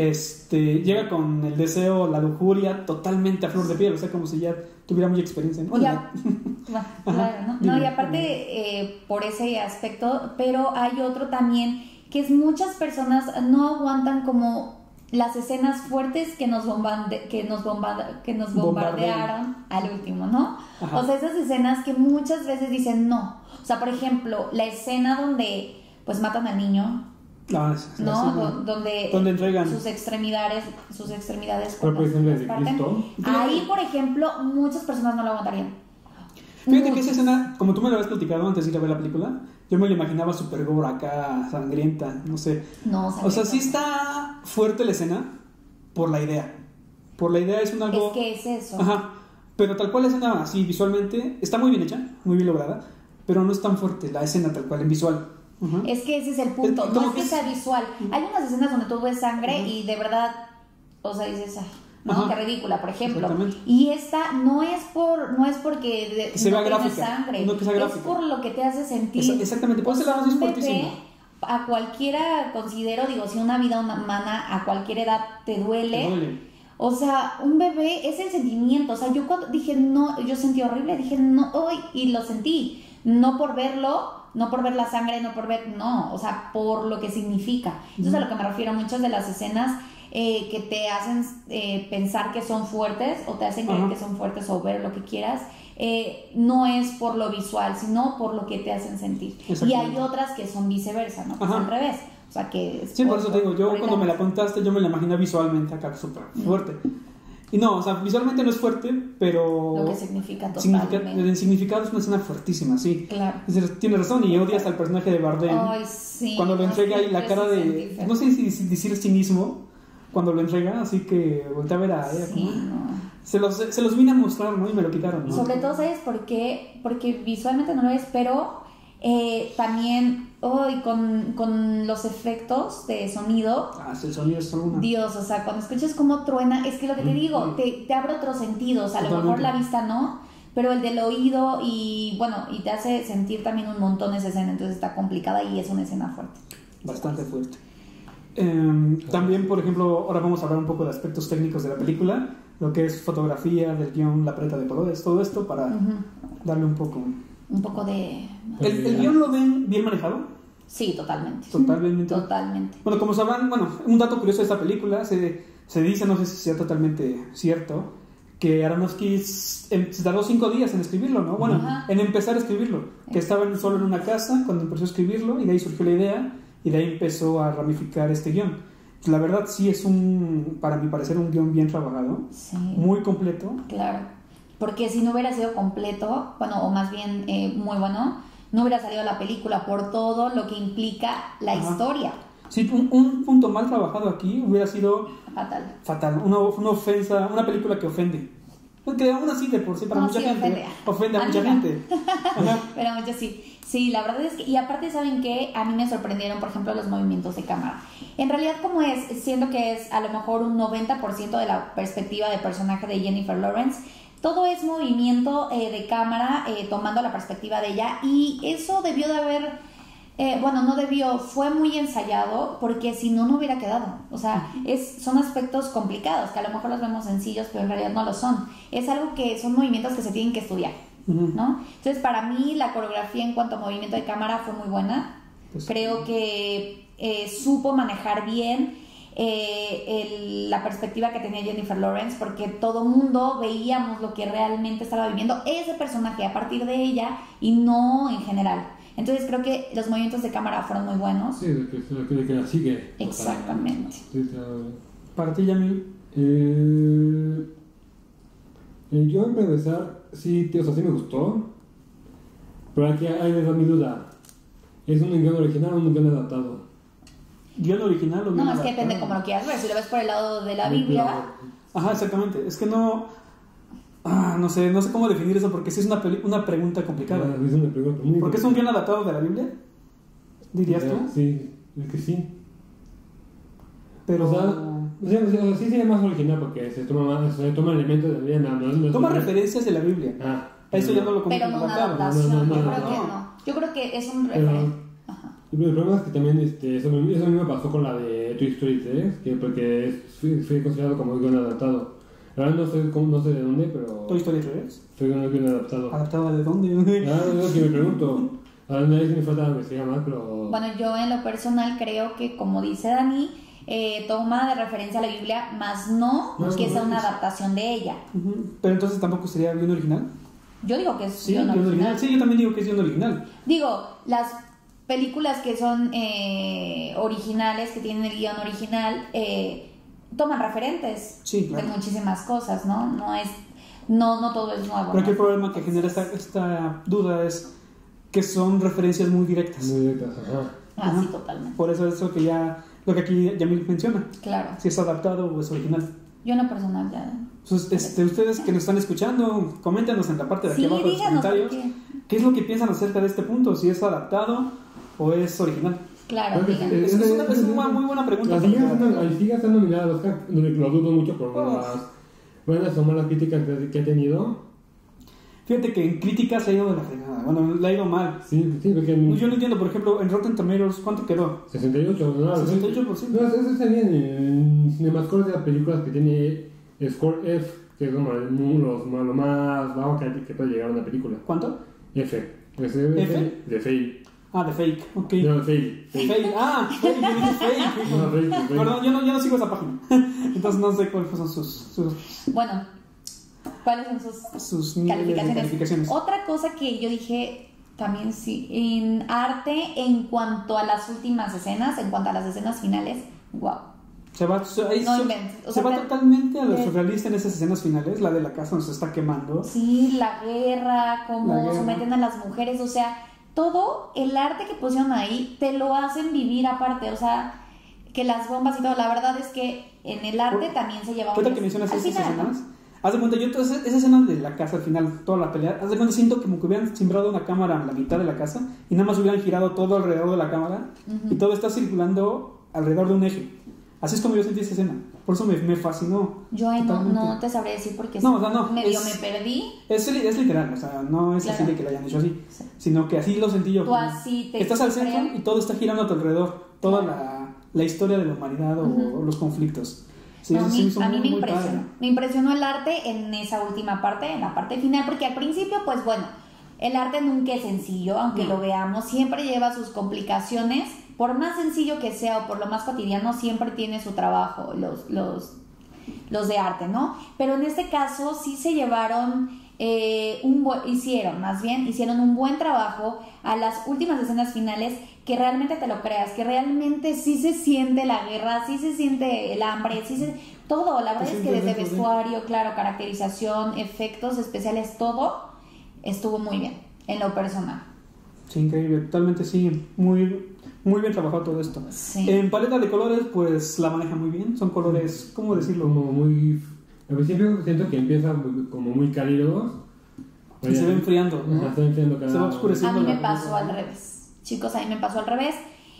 este, llega con el deseo, la lujuria totalmente a flor de piel, o sea, como si ya tuviera mucha experiencia. ¿no? Y a- bueno, claro, ¿no? Dime, No, y aparte eh, por ese aspecto, pero hay otro también que es muchas personas no aguantan como las escenas fuertes que nos bombande, que nos bomba, que nos bombardearon al último, ¿no? Ajá. O sea, esas escenas que muchas veces dicen no. O sea, por ejemplo, la escena donde pues matan al niño, Ah, sí, sí, ¿no? sí, Do- donde Donde entregan. sus extremidades, sus extremidades Pero por las- ejemplo, las de parten. Cristo. Ahí, por ejemplo, muchas personas no lo aguantarían. Fíjate que esa Muchas. escena, como tú me lo habías platicado antes de ir a ver la película, yo me lo imaginaba super gore acá, sangrienta, no sé. No, O sea, sí está fuerte la escena por la idea. Por la idea es un algo... Es que es eso. Ajá. Pero tal cual la escena así visualmente está muy bien hecha, muy bien lograda, pero no es tan fuerte la escena tal cual en visual. Ajá. Es que ese es el punto. Es- No como es que que sea es- visual. Hay unas escenas donde tú ves sangre Ujú. y de verdad, o sea, dices, ay, no, Ajá. qué ridícula, por ejemplo. Exactamente. Y esta no es por, no es porque de- Que se no vea tiene gráfica, sangre, no que sea es gráfica. por lo que te hace sentir. Esa- exactamente, por O ese sea, lado sí es un bebé, fuertísimo. a cualquiera considero, digo, si una vida humana a cualquier edad te duele, Te duele. o sea, un bebé es el sentimiento. O sea, yo cuando dije no, yo sentí horrible, dije no, hoy, y lo sentí. No por verlo, no por ver la sangre, no por ver, no, o sea, por lo que significa. Entonces, a lo que me refiero, muchas de las escenas eh, que te hacen eh, pensar que son fuertes o te hacen creer Ajá. que son fuertes o ver lo que quieras, eh, no es por lo visual, sino por lo que te hacen sentir. Y Exactamente. hay otras que son viceversa, ¿no? Que es Ajá. al revés. O sea, que es Sí, por eso te digo, yo por el cuando me la lado. contaste, yo me la imaginé visualmente acá súper fuerte. Y no, o sea, visualmente no es fuerte, pero... Lo que significa significa- totalmente. en significado es una escena fuertísima, sí. Claro. Es decir, tiene razón, y odias al personaje de Bardem. Ay, sí. cuando lo no, entrega sí, y la yo cara sí sentí de... feo. No sé si si decir cinismo cuando lo entrega, así que voltea a ver a ella. Sí, como- no. se, los, se los vine a mostrar, ¿no? Y me lo quitaron, ¿no? Sobre todo, ¿sabes por qué? Porque visualmente no lo es, pero eh, también hoy con, con los efectos de sonido, Ah, sí, el sonido es solo una... Dios, o sea, cuando escuchas cómo truena, es que lo que te digo, te, te abre otros sentidos, a lo mejor Totalmente. la vista no, pero el del oído y bueno, y te hace sentir también un montón esa escena, entonces está complicada y es una escena fuerte. Bastante fuerte. Em, también, por ejemplo, ahora vamos a hablar un poco de aspectos técnicos de la película, lo que es fotografía, del guión, la paleta de colores, todo esto para Ujú. darle un poco... Un poco de... ¿El, el guión lo ven bien manejado? Sí, totalmente. Totalmente. Totalmente. Bueno, como sabrán, bueno, un dato curioso de esta película, se, se dice, no sé si sea totalmente cierto, que Aronofsky se tardó cinco días en escribirlo, ¿no? Bueno, Ajá. en empezar a escribirlo, que estaba solo en una casa cuando empezó a escribirlo y de ahí surgió la idea y de ahí empezó a ramificar este guión. La verdad sí es un, para mi parecer, un guión bien trabajado, sí. muy completo. Claro, porque si no hubiera sido completo, bueno, o más bien eh, muy bueno, no hubiera salido la película por todo lo que implica la Ajá. historia. Sí, un, un punto mal trabajado aquí hubiera sido fatal. Fatal, una, una ofensa, una película que ofende. Porque aún así de por sí para no, mucha sí, gente ofende, ofende a, a mucha gente. Pero muchos sí. Sí, la verdad es que, y aparte saben que a mí me sorprendieron, por ejemplo, los movimientos de cámara. En realidad, como es, siento que es a lo mejor un noventa por ciento de la perspectiva del personaje de Jennifer Lawrence. Todo es movimiento eh, de cámara eh, tomando la perspectiva de ella, y eso debió de haber Eh, bueno, no debió, fue muy ensayado, porque si no, no hubiera quedado. O sea, es, son aspectos complicados, que a lo mejor los vemos sencillos, pero en realidad no lo son. Es algo que son movimientos que se tienen que estudiar, ¿no? Entonces, para mí, la coreografía en cuanto a movimiento de cámara fue muy buena. Pues, Creo que eh, supo manejar bien eh, el, la perspectiva que tenía Jennifer Lawrence, porque todo mundo veíamos lo que realmente estaba viviendo ese personaje a partir de ella y no en general. Entonces creo que los movimientos de cámara fueron muy buenos. Sí, de que, de que la sigue. Exactamente. Para ti, Yamil. Eh, eh, yo en empezar, sí, o sea, sí me gustó. Pero aquí hay de mi duda. ¿Es un guión original o un guión adaptado? ¿Guión original o guión No, adaptado? es que depende cómo lo quieras ver. Si lo ves por el lado de la Biblia... Ajá, exactamente. Es que no... Ah, no sé, no sé cómo definir eso, porque sí es una, peli- una pregunta complicada. Ah, es una pregunta muy ¿Porque es un guión adaptado de la Biblia? ¿Dirías tú? Sí, es que sí. Pero... O sea, o sea, o sea, sí sería más original porque se toma, más, se toma elementos de la Biblia. No, no, no, toma no, referencias de la Biblia. Ah, eso ya no lo Pero no una adaptación, no, no, no, yo creo no. que no. Yo creo que es un referente. El problema es que también este, eso, eso mismo pasó con la de Toy Story tres, que porque fue, fue considerado como guión adaptado. Ahora no sé, cómo, no sé de dónde, pero... ¿Toy Story tres? Fue un guión adaptado. ¿Adaptado de dónde? Ah, es lo que me pregunto. Ahora nadie me falta investigar más, pero... Bueno, yo en lo personal creo que, como dice Dani, eh, toma de referencia a la Biblia, más no, no que sea una adaptación de ella. Uh-huh. Pero entonces tampoco sería guión original. Yo digo que es sí, guión original. original. Sí, yo también digo que es guión original. Digo, las películas que son eh, originales, que tienen el guión original... Eh, toman referentes sí, claro. de muchísimas cosas, ¿no? No es, no, no todo es nuevo. Pero aquí ¿no? el problema que genera esta, esta duda es que son referencias muy directas. Muy directas, ajá. Ah, ajá. sí, totalmente. Por eso es eso que ya, lo que aquí Yamil menciona. Claro. Si es adaptado o es original. Yo en lo personal ya... Entonces, este, ustedes que nos están escuchando, coméntanos en la parte de aquí sí, abajo de los comentarios qué. qué es lo que piensan acerca de este punto, si es adaptado o es original. Claro, es, es, es, una, es una muy buena pregunta. Las sigue están nominadas al Oscar, lo dudo mucho por oh. las buenas o malas críticas que ha tenido. Fíjate que en críticas le ha ido de la fregada, bueno, le ha ido mal. Sí, sí, porque en... Yo no entiendo, por ejemplo, en Rotten Tomatoes, ¿cuánto quedó? sesenta y ocho, no, sesenta y ocho por ciento. No, eso está bien. En Cinemascore de las películas que tiene Score F, que es como los, lo más bajo que, que puede llegar a una película. ¿Cuánto? F. ¿F? F de Fail. Ah, de fake, ok. No, fake. Fake. fake. Ah, fake, yo dije fake. No, fake, fake. Perdón, yo no, yo no sigo esa página. Entonces no sé cuáles son sus... sus... Bueno, ¿cuáles son sus, sus calificaciones? calificaciones? Otra cosa que yo dije también, sí, en arte, en cuanto a las últimas escenas, en cuanto a las escenas finales, wow. Se va, ahí no se, inventes. O se sea, va te, totalmente a lo te, surrealista en esas escenas finales, la de la casa donde se está quemando. Sí, la guerra, cómo someten a las mujeres, o sea... Todo el arte que pusieron ahí te lo hacen vivir aparte, o sea, que las bombas y todo. La verdad es que en el arte por, también se lleva... ¿Ahorita que mencionas esas final, escenas? ¿No? Haz de cuenta, yo esa, esa escena de la casa al final, toda la pelea, haz de cuenta, siento como que hubieran sembrado una cámara en la mitad de la casa y nada más hubieran girado todo alrededor de la cámara uh-huh. y todo está circulando alrededor de un eje. Así es como yo sentí esa escena. Por eso me, me fascinó. Yo ahí no, no te sabré decir porque no, o sea, no, medio es, me perdí. Es, es literal, o sea, no es claro. así de que lo hayan hecho así, sí. sino que así lo sentí yo. Tú así te estás al centro y todo está girando a tu alrededor. Toda claro. la, la historia de la humanidad o, uh-huh. o los conflictos. Sí, no, sí, a mí, a mí muy, me impresionó. Padre. Me impresionó el arte en esa última parte, en la parte final, porque al principio, pues bueno, el arte nunca es sencillo, aunque no. lo veamos, siempre lleva sus complicaciones. Por más sencillo que sea o por lo más cotidiano, siempre tiene su trabajo. Los, los, los de arte, ¿no? Pero en este caso sí se llevaron, eh, un bu- hicieron, más bien, hicieron un buen trabajo a las últimas escenas finales, que realmente te lo creas, que realmente sí se siente la guerra, sí se siente el hambre, sí se... todo, la verdad es que desde vestuario, claro, caracterización, efectos especiales, todo estuvo muy bien, en lo personal. Sí, increíble, totalmente sí, muy, muy bien trabajado todo esto. Sí. En paleta de colores, pues la maneja muy bien, son colores, ¿cómo decirlo? Como muy... Al principio siento que empieza como muy cálidos. Y se va enfriando, ¿no? Ajá, se va enfriando cada... Se va oscureciendo. A mí me la pasó película. al revés. Chicos, a mí me pasó al revés.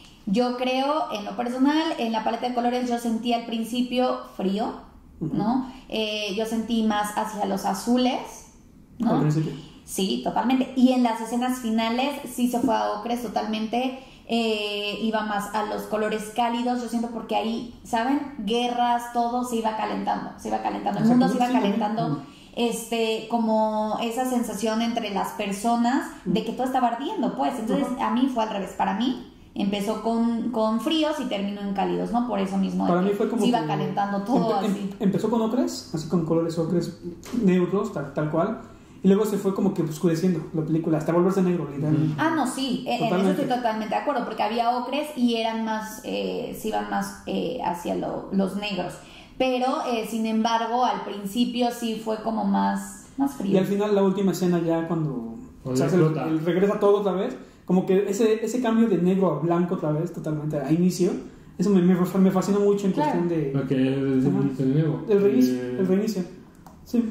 Yo creo, en lo personal, en la paleta de colores yo sentí al principio frío, ¿no? Eh, yo sentí más hacia los azules, ¿no? Al principio. Sí, totalmente. Y en las escenas finales sí se fue a ocres totalmente. Eh, iba más a los colores cálidos, yo siento, porque ahí, ¿saben? Guerras, todo se iba calentando, se iba calentando, el mundo se iba calentando. Este, como esa sensación entre las personas de que todo estaba ardiendo, pues. Entonces, uh-huh. a mí fue al revés. Para mí empezó con, con fríos y terminó en cálidos, ¿no? Por eso mismo. Para mí fue como se iba que calentando todo empe- así. em- empezó con ocres, así con colores ocres neutros, tal, tal cual. Y luego se fue como que oscureciendo la película, hasta volverse negro, literalmente. Ah, no, sí, en eso Totalmente. estoy totalmente de acuerdo, porque había ocres y eran más, eh, se iban más eh, hacia lo- los negros. Pero, eh, sin embargo, al principio sí fue como más, más frío. Y al final, la última escena, ya cuando Cuando se hace el- explota. el- regresa todo otra vez, como que ese, ese cambio de negro a blanco otra vez, totalmente a inicio, eso me, me, me fascina mucho en Claro. cuestión de. Porque es el Ajá. inicio de nuevo. El reinicio, Eh, el reinicio. Sí,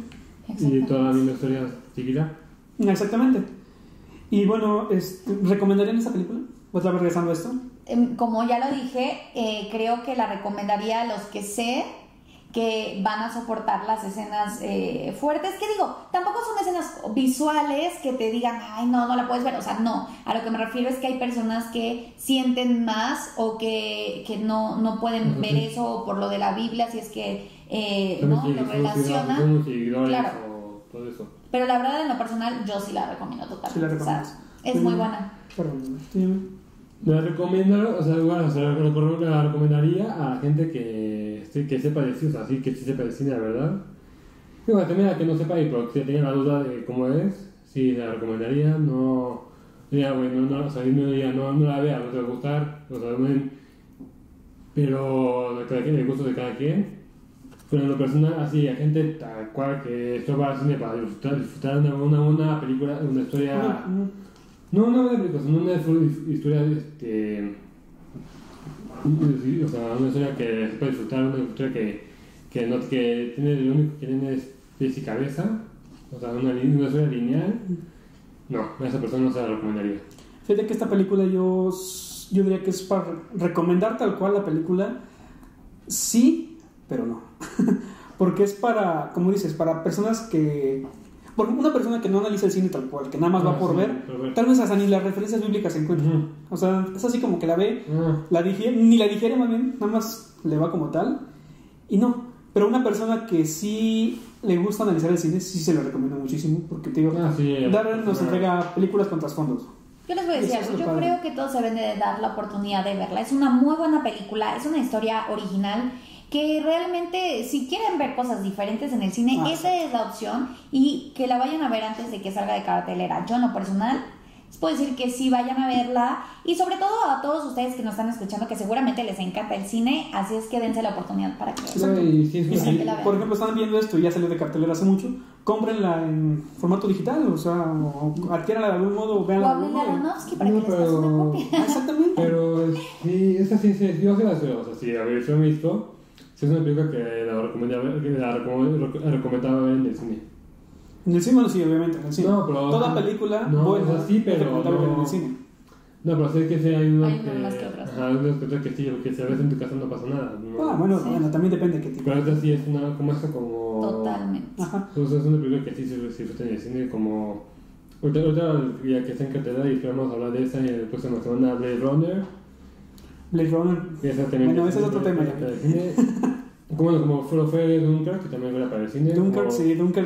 Y toda la misma historia seguirá. exactamente. Y bueno, este, ¿recomendarían esa película? Otra vez regresando a esto. Em, Como ya lo dije, eh, creo que la recomendaría a los que sé que van a soportar las escenas eh, fuertes, que digo, tampoco son escenas visuales que te digan, ay, no, no la puedes ver, o sea, no, a lo que me refiero es que hay personas que sienten más o que, que no, no pueden Ujú. ver eso por lo de la Biblia, si es que eh, Son no los lo seguidores, relaciona, son los seguidores Claro. o todo eso. pero la verdad en lo personal yo sí la recomiendo totalmente, Sí la o sea, recomiendas. es Sí. muy buena. Perdón, sí. La recomiendo, o sea, bueno, o sea, la recom- la recomendaría a la gente que, sí, que sepa de cine, o sea, sí que sí sepa de cine, la verdad. Y bueno, también a que no sepa y pero que tenga la duda de cómo es, sí la recomendaría, no, ya bueno, no, o sea, no, diría, no, no la vea, no te va a gustar, o sea, no- pero de cada quien, el gusto de cada quien. Pero en lo personal, así, a gente tal cual que esto va al cine para disfrutar, disfrutar una, una, una película, una historia... Mm, mm. No, una buena película, sino una historia, este, o sea, una historia que se puede disfrutar, una historia que, que, no, que tiene, lo único que tiene es pies y cabeza, o sea, una, una historia lineal. No, a esa persona no se la recomendaría. Fíjate que esta película yo, yo diría que es para recomendar tal cual la película, sí, pero no. Porque es para, como dices, para personas que... Por una persona que no analiza el cine tal cual, que nada más va Ah, por sí, ver, por ver. tal vez hasta ni las referencias bíblicas se encuentran. Ujú. O sea, es así como que la ve, Ah, la digiere, ni la digiere más bien, nada más le va como tal. Y no, pero una persona que sí le gusta analizar el cine, sí se lo recomiendo muchísimo, porque te digo, ah, sí, Darren nos ah, entrega películas con trasfondos. Yo les voy a decir Eso es algo, lo yo padre. creo que todos se deben de dar la oportunidad de verla. Es una muy buena película, es una historia original que realmente, si quieren ver cosas diferentes en el cine, Ah, esa es la opción, y que la vayan a ver antes de que salga de cartelera. Yo en lo personal les puedo decir que sí vayan a verla, y sobre todo a todos ustedes que nos están escuchando, que seguramente les encanta el cine, así es que dense la oportunidad para que Exacto. y sí, es Y una- si, que la vean. por ejemplo, están viendo esto y ya salió de cartelera hace mucho, cómprenla en formato digital, o sea, o adquiéranla de algún modo, o veanla de algún hablen a modo. Aronofsky para No, que les pase una pero- copia. Ah, exactamente. Pero sí, esa sí, sí, yo sí la veo, o sea, sí, a ver, yo he visto, sí es una película que la recomendaba ver, que la recom- la recomendaba ver en el cine. En el cine, no, sí, obviamente, en el cine. No, pero- Toda película no, buena o sea, sí, pero es recomendable no- ver en el cine. No, pero sé que sí hay unas Hay que... unas que otras. Ajá, hay unas que otras que sí, porque si a veces en tu casa no pasa nada. ¿no? Ah, bueno, Sí. bueno, también depende de qué tipo. Pero esta sí es una, como esta como... Totalmente. Ajá. Entonces es una película que sí se disfruta en el cine como... Ahorita, ahorita ya que está en cartelera y esperamos hablar de esa y la próxima semana Blade Runner. Blade Runner. Que esa también Bueno, que ese es otro tema ya. para el cine. Como, bueno, como fue, fue Dunkirk, que también fue para el cine. Dunkirk, como- sí, Dunkirk.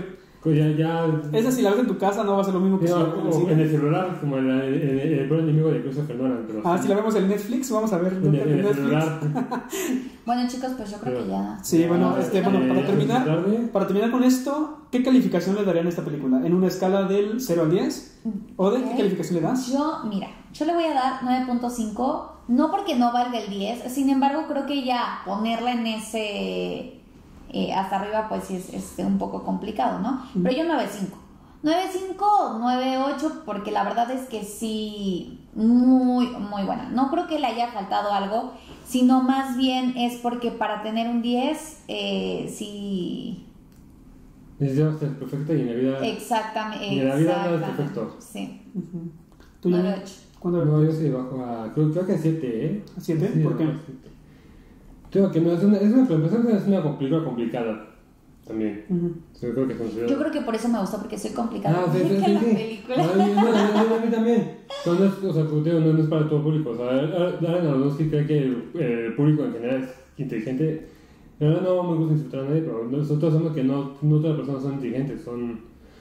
Ya, ya... Esa si la ves en tu casa no va a ser lo mismo que no, si la ves en el cine. en el celular, como el, el, el, el peor enemigo de Christopher Nolan. Pero ah, sí. si la vemos en Netflix, vamos a ver En, el, en el Netflix. celular. Bueno, chicos, pues yo creo Pero, que ya. Sí, bueno, ya, este, ya, bueno, ya, para ya. terminar, para terminar con esto, ¿qué calificación le darían a esta película? ¿En una escala del cero al diez? ¿O de Ok. qué calificación le das? Yo, mira, yo le voy a dar nueve punto cinco, no porque no valga el diez, sin embargo, creo que ya ponerla en ese. Eh, hasta arriba, pues sí es, es un poco complicado, ¿no? Mm. Pero yo nueve punto cinco. nueve punto cinco, nueve punto ocho, porque la verdad es que sí, muy, muy buena. No creo que le haya faltado algo, sino más bien es porque para tener un diez, eh, sí. Necesitamos ser perfecta y en la vida. Exactamente. Y en la vida nada es exactamente, perfecto. Sí. Uh-huh. ¿Tú nueve ya? punto ocho. ¿Cuándo? No, yo sí bajo a. Creo, creo que a siete, ¿eh? ¿A siete? Sí, ¿Por qué? bajo a siete. Creo que no, es una, es una, para empezar, es una película complicada también. Uh-huh. Sí, creo que es Yo creo que por eso me gustó, porque soy complicada. Ah, sí, sí, que sí, la sí. película. No, a mí- no, no, no, a mí también. No, no es, o sea, como te digo, no, no es para todo público. O sea, Darren Aronofsky cree que el, el público en general es inteligente. La verdad no me gusta insultar a nadie, pero nosotros sabemos que no, no todas las personas son inteligentes, son...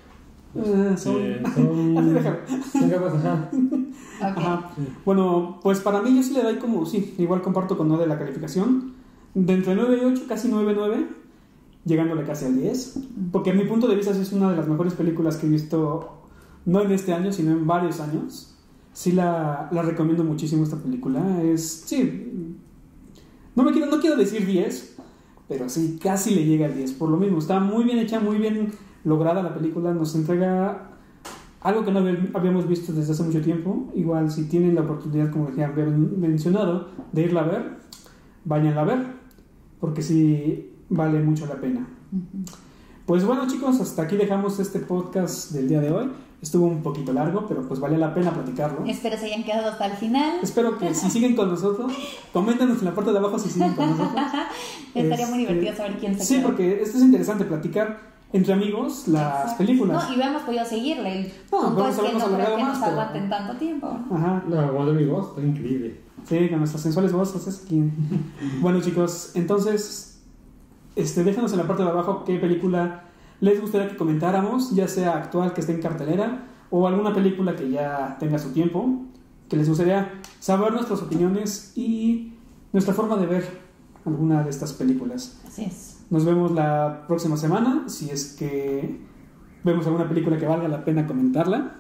Eh, son- eh, son... Así déjalo. son capaces, ajá. Ok. Ajá. Bueno, pues para mí yo sí le doy como, sí, igual comparto con no de la calificación. De entre nueve y ocho, casi nueve punto nueve, llegándole casi al diez. Porque a mi punto de vista sí es una de las mejores películas que he visto, no en este año, sino en varios años. Sí la, la recomiendo muchísimo esta película. Es, sí, no, me quiero, no quiero decir diez, pero sí, casi le llega al diez. Por lo mismo, está muy bien hecha, muy bien lograda la película. Nos entrega algo que no habíamos visto desde hace mucho tiempo. Igual si tienen la oportunidad, como ya habían mencionado, de irla a ver, váyanla a ver, porque sí vale mucho la pena. Uh-huh. Pues bueno, chicos, hasta aquí dejamos este podcast del día de hoy. Estuvo un poquito largo, pero pues vale la pena platicarlo. Espero se hayan quedado hasta el final. Espero que si siguen con nosotros, coméntenos en la parte de abajo si siguen con nosotros. Estaría muy Este, divertido saber quién se Sí, quedó. porque esto es interesante, platicar entre amigos las Exacto. películas. No, y hubiéramos podido seguirle. El No, punto vamos es a que habernos no creo alargado que más, nos pero- aguanten tanto tiempo. Ajá. No, aguanta mi voz, está increíble. Sí, con nuestras sensuales voces aquí. Bueno, chicos, entonces, este, déjanos en la parte de abajo qué película les gustaría que comentáramos, ya sea actual, que esté en cartelera, o alguna película que ya tenga su tiempo, que les gustaría saber nuestras opiniones y nuestra forma de ver alguna de estas películas. Así es. Nos vemos la próxima semana, si es que vemos alguna película que valga la pena comentarla.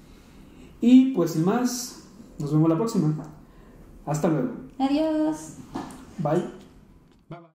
Y pues sin más, nos vemos la próxima. Hasta luego. Adiós. Bye.